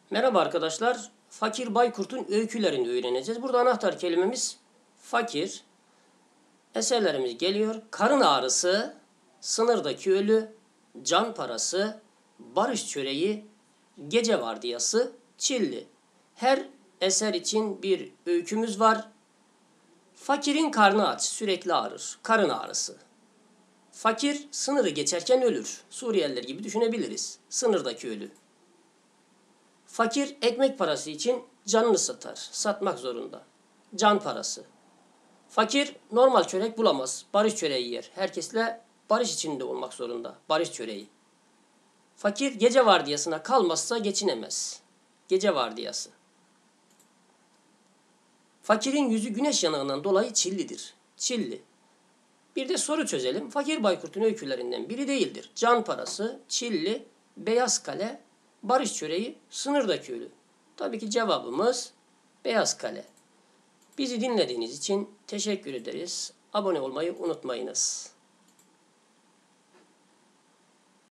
Merhaba arkadaşlar. Fakir Baykurt'un öykülerini öğreneceğiz. Burada anahtar kelimemiz fakir. Eserlerimiz geliyor. Karın ağrısı, sınırdaki ölü, can parası, barış çöreği, gece vardiyası, çilli. Her eser için bir öykümüz var. Fakirin karnı aç, sürekli ağrır. Karın ağrısı. Fakir sınırı geçerken ölür. Suriyeliler gibi düşünebiliriz. Sınırdaki ölü. Fakir ekmek parası için canını satar. Satmak zorunda. Can parası. Fakir normal çörek bulamaz. Barış çöreği yer. Herkesle barış içinde olmak zorunda. Barış çöreği. Fakir gece vardiyasına kalmazsa geçinemez. Gece vardiyası. Fakirin yüzü güneş yanığından dolayı çillidir. Çilli. Bir de soru çözelim. Fakir Baykurt'un öykülerinden biri değildir. Can parası, çilli, beyaz kale, barış çöreği, sınırdaki ölü. Tabii ki cevabımız beyaz kale. Bizi dinlediğiniz için teşekkür ederiz. Abone olmayı unutmayınız.